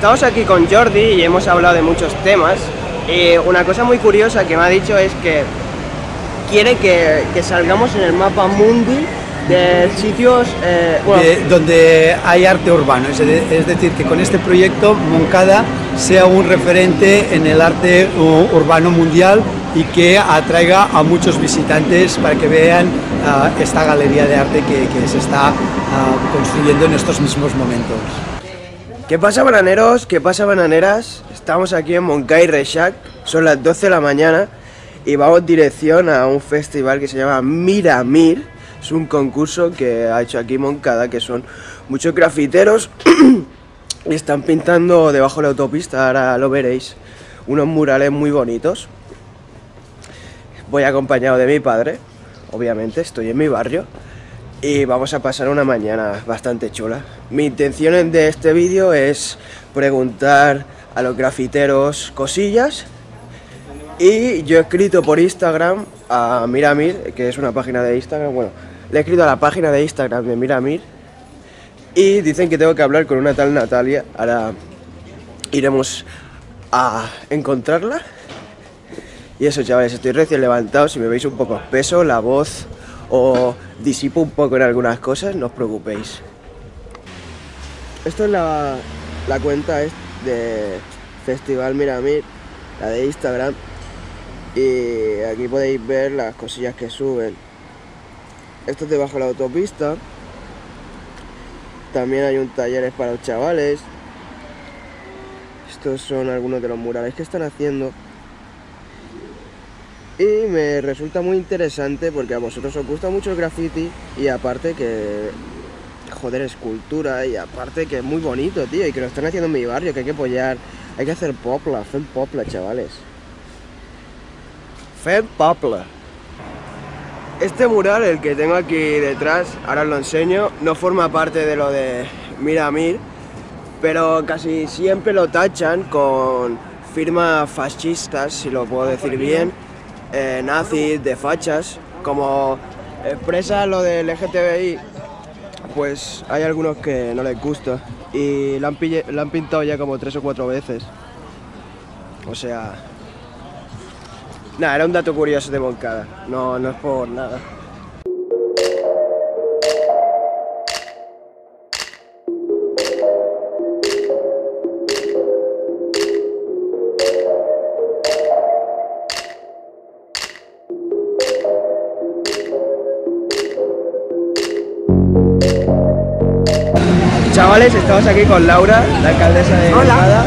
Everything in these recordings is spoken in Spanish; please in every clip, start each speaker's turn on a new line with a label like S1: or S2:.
S1: Estamos aquí con Jordi y hemos hablado de muchos temas. Y una cosa muy curiosa que me ha dicho es que quiere que salgamos en el mapa mundi de sitios
S2: donde hay arte urbano, es decir, que con este proyecto Moncada sea un referente en el arte urbano mundial y que atraiga a muchos visitantes para que vean esta galería de arte que se está construyendo en estos mismos momentos.
S1: ¿Qué pasa, bananeros? ¿Qué pasa, bananeras? Estamos aquí en Moncada y Reixac, son las 12 de la mañana y vamos dirección a un festival que se llama Miramir. Es un concurso que ha hecho aquí Moncada, que son muchos grafiteros y están pintando debajo de la autopista, ahora lo veréis, unos murales muy bonitos. Voy acompañado de mi padre, obviamente, estoy en mi barrio y vamos a pasar una mañana bastante chula. Mi intención de este vídeo es preguntar a los grafiteros cosillas y yo he escrito por Instagram a Miramir, que es una página de Instagram, bueno, le he escrito a la página de Instagram de Miramir y dicen que tengo que hablar con una tal Natalia. Ahora iremos a encontrarla. Y eso, chavales, estoy recién levantado. Si me veis un poco espeso, la voz o disipo un poco en algunas cosas, no os preocupéis. Esto es la cuenta de Festival Miramir, la de Instagram. Y aquí podéis ver las cosillas que suben. Esto es debajo de la autopista. También hay un taller para los chavales. Estos son algunos de los murales que están haciendo. Y me resulta muy interesante porque a vosotros os gusta mucho el graffiti. Y aparte que, joder, es cultura. Y aparte que es muy bonito, tío. Y que lo están haciendo en mi barrio, que hay que apoyar. Hay que hacer popla, chavales. Fem popla. Este mural, el que tengo aquí detrás, ahora os lo enseño, no forma parte de lo de Miramir, pero casi siempre lo tachan con firmas fascistas, si lo puedo decir bien, nazis, de fachas, como expresa lo del LGTBI, pues hay algunos que no les gusta y la han pintado ya como 3 o 4 veces, o sea... Nada, era un dato curioso de Moncada, no es por nada. Chavales, estamos aquí con Laura, la alcaldesa de Moncada.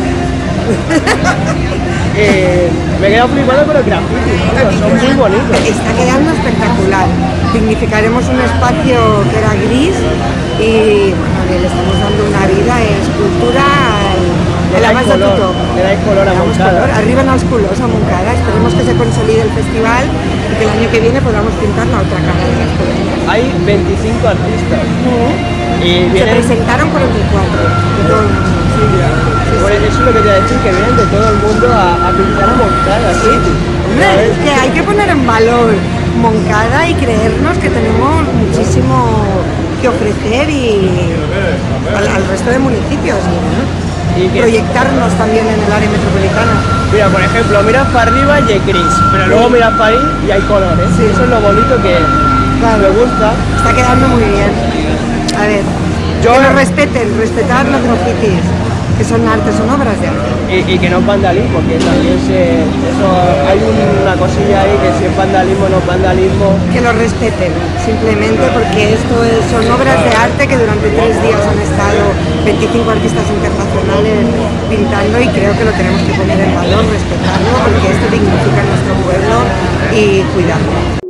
S1: Me he quedado flipando con los grafitis, son muy bonitos.
S3: Está quedando espectacular. Dignificaremos un espacio que era gris y bueno, le estamos dando una vida, escultura
S1: le dais color a Moncada.
S3: Arriba en els colors a Moncada. Esperemos que se consolide el festival y que el año que viene podamos pintar la otra cara de las cosas.
S1: Hay 25 artistas. Y
S3: se presentaron 44 de todo el mundo.
S1: Bueno, eso es lo que te voy a decir, que vienen de todo el mundo a pintar a Moncada, ¿sí?
S3: Hombre, es que hay que poner en valor Moncada y creernos que tenemos muchísimo que ofrecer y al resto de municipios, ¿no? Y proyectarnos también en el área metropolitana.
S1: Mira, por ejemplo, miras para arriba y hay gris, pero luego miras para ahí y hay colores. Sí. Eso es lo bonito que me gusta.
S3: Está quedando muy bien. A ver, que nos respeten, respetar los grafitis, que son arte, son obras de arte.
S1: Y que no es vandalismo, que también hay una cosilla ahí que si es vandalismo, no es vandalismo.
S3: Que lo respeten, simplemente porque son obras de arte que durante 3 días han estado 25 artistas internacionales pintando y creo que lo tenemos que poner en valor, respetarlo, porque esto dignifica nuestro pueblo y cuidarlo.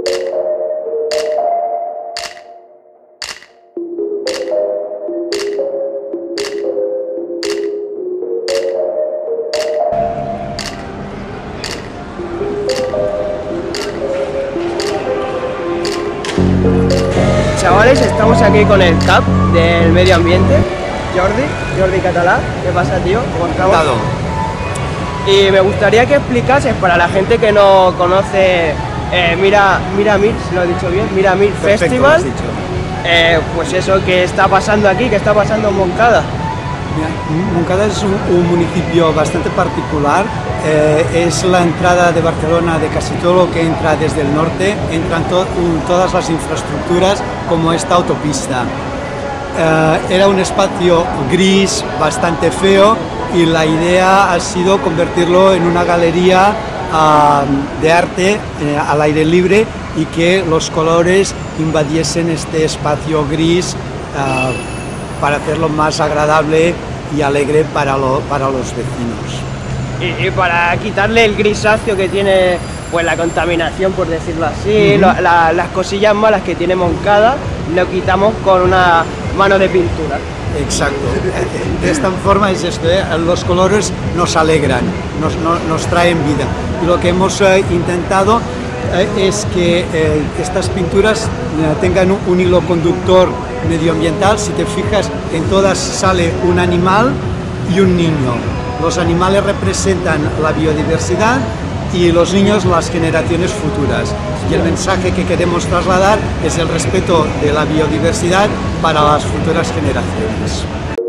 S1: Chavales, estamos aquí con el CAP del medio ambiente, Jordi Català. ¿Qué pasa, tío? ¿Cómo estamos? Y me gustaría que explicases para la gente que no conoce Miramir, si lo he dicho bien, Miramir Festival, pues eso, ¿qué está pasando aquí? ¿Qué está pasando en Moncada?
S2: Montcada es un municipio bastante particular, es la entrada de Barcelona de casi todo lo que entra desde el norte, entran todas las infraestructuras como esta autopista. Era un espacio gris, bastante feo, y la idea ha sido convertirlo en una galería de arte al aire libre y que los colores invadiesen este espacio gris para hacerlo más agradable y alegre para los vecinos.
S1: Y para quitarle el grisáceo que tiene pues la contaminación, por decirlo así, las cosillas malas que tiene Montcada, lo quitamos con una mano de pintura.
S2: Exacto, de esta forma es esto, los colores nos alegran, nos traen vida. Y lo que hemos intentado es que estas pinturas tengan un hilo conductor medioambiental. Si te fijas, en todas sale un animal y un niño. Los animales representan la biodiversidad y los niños las generaciones futuras. Y el mensaje que queremos trasladar es el respeto de la biodiversidad para las futuras generaciones.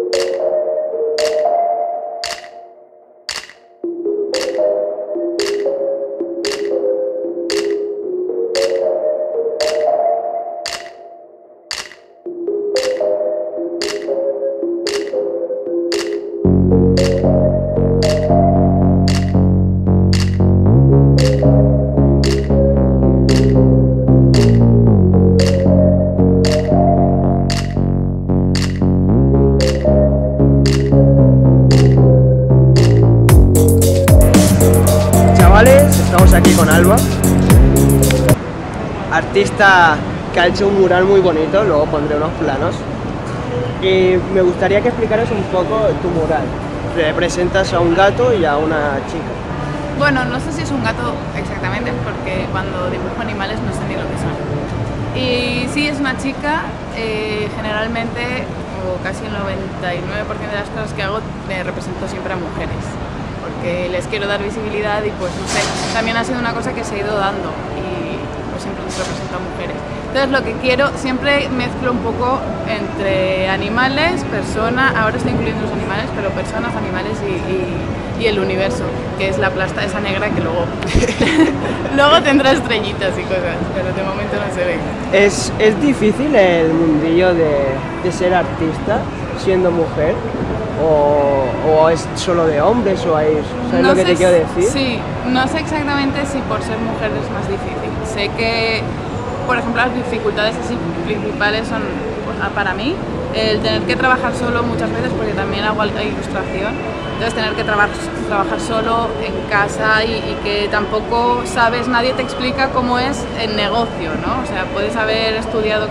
S1: Estamos aquí con Alba, artista que ha hecho un mural muy bonito, luego pondré unos planos. Y me gustaría que explicaras un poco tu mural. Representas a un gato y a una chica.
S4: Bueno, no sé si es un gato exactamente, porque cuando dibujo animales no sé ni lo que son. Y sí, es una chica, generalmente, o casi el 99% de las cosas que hago, me represento siempre a mujeres, porque les quiero dar visibilidad y pues no sé, también ha sido una cosa que se ha ido dando y pues siempre les represento a mujeres. Entonces lo que quiero, siempre mezclo un poco entre animales, personas, ahora estoy incluyendo los animales, pero personas, animales y el universo, que es la plasta esa negra que luego, luego tendrá estrellitas y cosas, pero de momento no se ve.
S1: ¿Es difícil el mundillo de ser artista siendo mujer? ¿O es solo de hombres? ¿Sabes
S4: no
S1: lo que te quiero decir?
S4: Sí, no sé exactamente si por ser mujer es más difícil. Sé que, por ejemplo, las dificultades así principales son, para mí, el tener que trabajar solo muchas veces, porque también hago ilustración, entonces tener que trabajar solo en casa y que tampoco sabes, nadie te explica cómo es el negocio, ¿no? O sea, puedes haber estudiado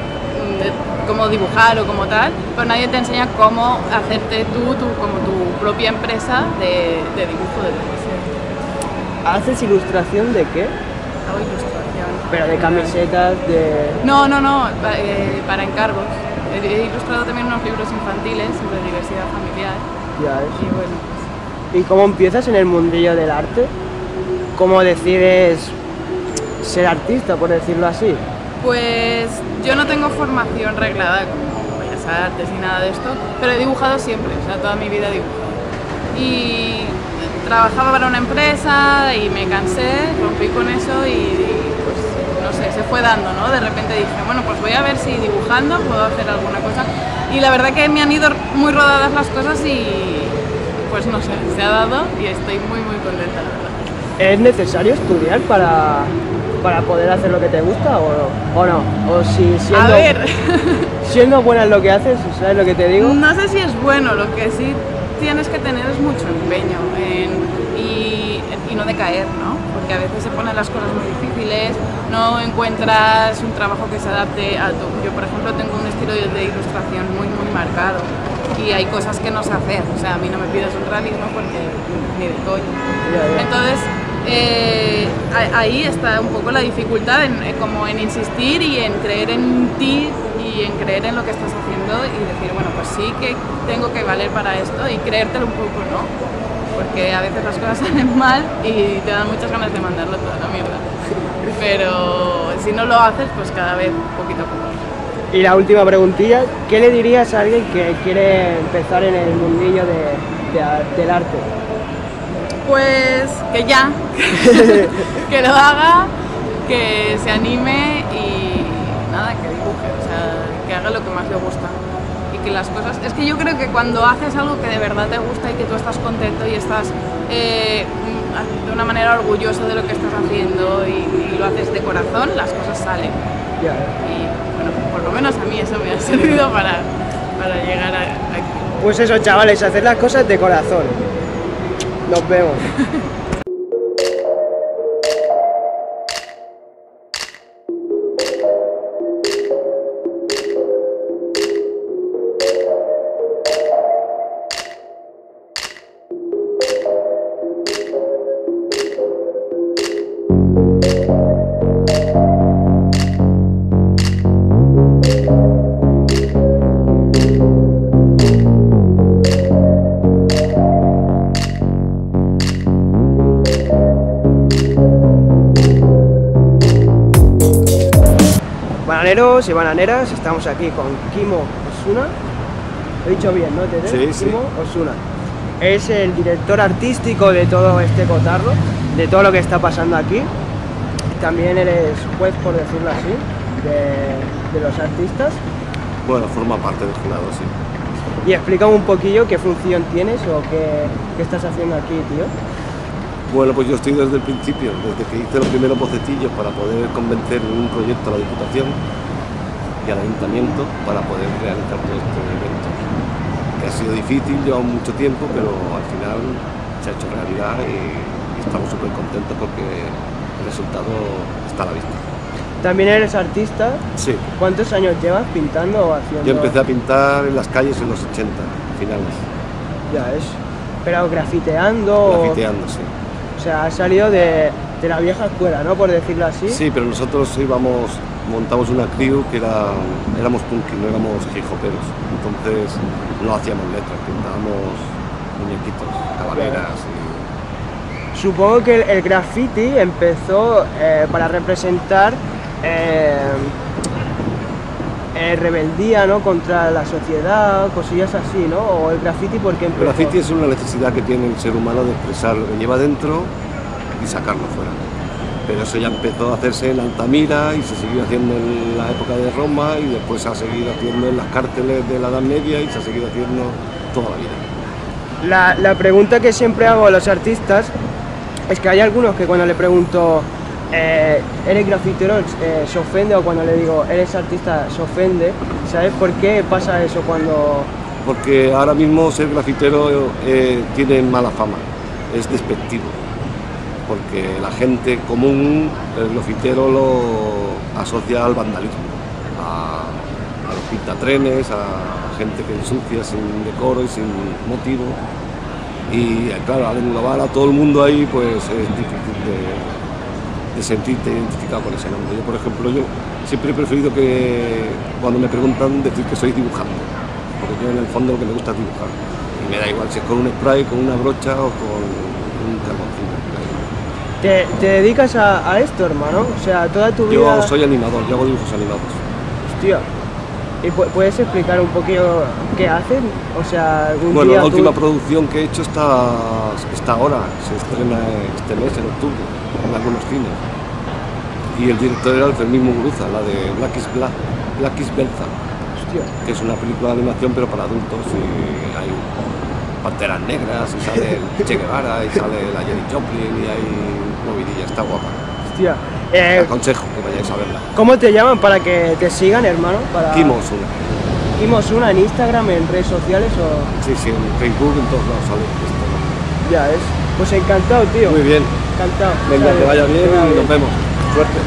S4: cómo dibujar o como tal, pero nadie te enseña cómo hacerte tú como tu propia empresa de dibujo, de ilustración.
S1: ¿Haces ilustración de qué?
S4: Hago ilustración.
S1: ¿Pero de camisetas, de...?
S4: No, para encargos. He ilustrado también unos libros infantiles sobre diversidad familiar.
S1: Ya es.
S4: Y bueno,
S1: ¿Y cómo empiezas en el mundillo del arte? ¿Cómo decides ser artista, por decirlo así?
S4: pues yo no tengo formación reglada como Bellas Artes ni nada de esto, pero he dibujado siempre, o sea, toda mi vida he dibujado. Y trabajaba para una empresa y me cansé, rompí con eso y pues no sé, se fue dando, ¿no? De repente dije, bueno, pues voy a ver si dibujando puedo hacer alguna cosa. Y la verdad que me han ido muy rodadas las cosas y pues no sé, se ha dado y estoy muy contenta, la verdad.
S1: ¿Es necesario estudiar para poder hacer lo que te gusta o no? O si
S4: A ver,
S1: siendo buena en lo que haces, ¿sabes lo que te digo?
S4: no sé si es bueno, lo que sí tienes que tener es mucho empeño y no decaer, ¿no? Porque a veces se ponen las cosas muy difíciles, no encuentras un trabajo que se adapte a tu... Yo, por ejemplo, tengo un estilo de ilustración muy marcado y hay cosas que no sé hacer, o sea, a mí no me pides un realismo porque ni de coño.
S1: Ya.
S4: Entonces, ahí está un poco la dificultad como en insistir y en creer en ti y en creer en lo que estás haciendo y decir, bueno, pues sí que tengo que valer para esto y creértelo un poco, ¿no? Porque a veces las cosas salen mal y te dan muchas ganas de mandarlo toda la mierda. Pero si no lo haces, pues cada vez poquito a poco.
S1: Y la última preguntilla, ¿qué le dirías a alguien que quiere empezar en el mundillo del arte?
S4: Pues que ya, que lo haga, que se anime y nada, que dibuje, o sea, que haga lo que más le gusta. Y que las cosas... Es que yo creo que cuando haces algo que de verdad te gusta y que tú estás contento y estás de una manera orgulloso de lo que estás haciendo y lo haces de corazón, las cosas salen.
S1: Ya.
S4: Y bueno, por lo menos a mí eso me ha servido para llegar aquí.
S1: Pues eso, chavales, hacer las cosas de corazón. Nos vemos. Bananeros y bananeras, estamos aquí con Kimo Osuna. Lo he dicho bien, ¿no?
S5: Sí,
S1: Kimo Osuna. Es el director artístico de todo este cotarro, de todo lo que está pasando aquí. También eres juez, por decirlo así, de los artistas.
S5: Bueno, forma parte del jurado, sí.
S1: Y explícame un poquillo qué función tienes o qué estás haciendo aquí, tío.
S5: Bueno, pues yo estoy desde el principio, desde que hice los primeros bocetillos para poder convencer en un proyecto a la Diputación y al Ayuntamiento para poder realizar todo este evento. Que ha sido difícil, lleva mucho tiempo, pero al final se ha hecho realidad y estamos súper contentos porque el resultado está a la vista.
S1: ¿También eres artista?
S5: Sí.
S1: ¿Cuántos años llevas pintando o haciendo?
S5: Yo empecé a pintar en las calles en los 80, finales.
S1: Ya es. Pero grafiteando.
S5: Grafiteando, sí.
S1: O sea, has salido de la vieja escuela, ¿no? Por decirlo así.
S5: Sí, pero nosotros montamos una crew que éramos punky, no éramos hijoperos. Entonces no hacíamos letras, pintábamos muñequitos, calaveras y...
S1: Supongo que el graffiti empezó para representar rebeldía, ¿no? Contra la sociedad, cosillas así, ¿no? O el graffiti, ¿por qué empezó?
S5: El graffiti es una necesidad que tiene el ser humano de expresar lo que lleva dentro y sacarlo fuera. Pero eso ya empezó a hacerse en Altamira y se siguió haciendo en la época de Roma y después se ha seguido haciendo en las cárceles de la Edad Media y se ha seguido haciendo toda la vida.
S1: La pregunta que siempre hago a los artistas es que hay algunos que cuando le pregunto ¿eres grafitero? Se ofende, o cuando le digo ¿eres artista? Se ofende. ¿Sabes por qué pasa eso cuando...?
S5: Porque ahora mismo ser grafitero tiene mala fama, es despectivo. Porque la gente común, el grafitero lo asocia al vandalismo, a los pintatrenes, a gente que ensucia sin decoro y sin motivo. Y claro, al englobar a todo el mundo ahí, pues es difícil de sentirte identificado con ese nombre. Yo, por ejemplo, yo siempre he preferido que cuando me preguntan decir que soy dibujante, porque yo en el fondo lo que me gusta es dibujar. Y me da igual si es con un spray, con una brocha o con un carboncillo.
S1: ¿Te dedicas a esto, hermano? O sea, toda tu vida...
S5: Yo soy animador, yo hago dibujos animados.
S1: Hostia. ¿Y puedes explicar un poquito qué hacen? O sea, algún
S5: bueno,
S1: día
S5: la última producción que he hecho está ahora, se estrena este mes, en octubre, en algunos cines. Y el director era el Fermín Muguruza, la de Black is Belza, que es una película de animación pero para adultos y hay panteras negras y sale el Che Guevara y sale la Jenny Joplin y hay movidilla, está guapa.
S1: Hostia.
S5: Te aconsejo que vayáis a verla.
S1: ¿Cómo te llaman para que te sigan, hermano?
S5: Kimo Osuna.
S1: Kimo Osuna, en Instagram, en redes sociales o...
S5: Sí, en Facebook, en todos lados sale esto.
S1: Ya es. Pues encantado, tío.
S5: Muy bien.
S1: Encantado.
S5: Venga, que vaya bien y nos vemos. Suerte.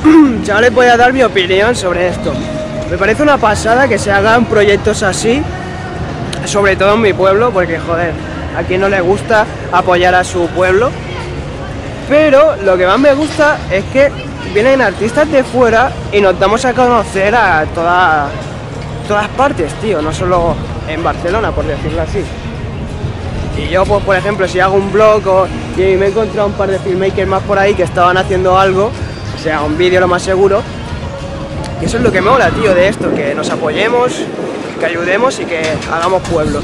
S1: chavales, voy a dar mi opinión sobre esto. Me parece una pasada que se hagan proyectos así, sobre todo en mi pueblo, porque joder, a quien no le gusta apoyar a su pueblo. Pero lo que más me gusta es que vienen artistas de fuera y nos damos a conocer a todas partes, tío, no solo en Barcelona, por decirlo así. Y yo, pues, por ejemplo, si hago un blog y me he encontrado un par de filmmakers más por ahí que estaban haciendo algo, o sea, un vídeo lo más seguro, y eso es lo que me mola, tío, de esto, que nos apoyemos, que ayudemos y que hagamos pueblo.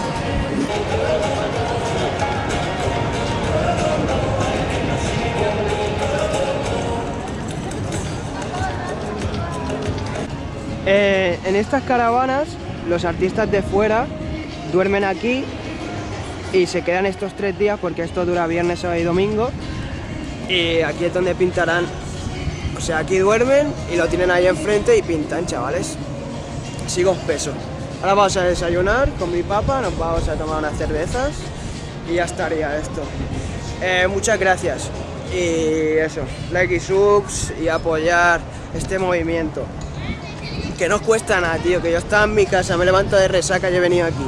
S1: En estas caravanas, los artistas de fuera duermen aquí y se quedan estos 3 días porque esto dura viernes, sábado y domingo, y aquí es donde pintarán. O sea, aquí duermen y lo tienen ahí enfrente y pintan, chavales. Sigo espeso. Ahora vamos a desayunar con mi papá, nos vamos a tomar unas cervezas y ya estaría esto. Muchas gracias. Y eso, like y subs y apoyar este movimiento. Que no cuesta nada, tío, que yo estaba en mi casa, me levanto de resaca y he venido aquí.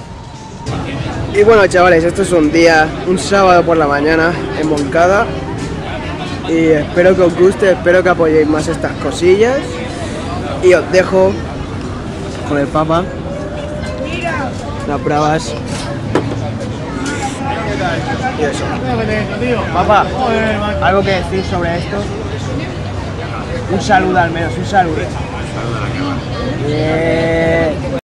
S1: Y bueno, chavales, esto es un sábado por la mañana en Moncada. Y espero que os guste, espero que apoyéis más estas cosillas. Y os dejo con el Papa. Las bravas. Y eso. Papa, ¿algo que decir sobre esto? Un saludo al menos, un saludo. Bien.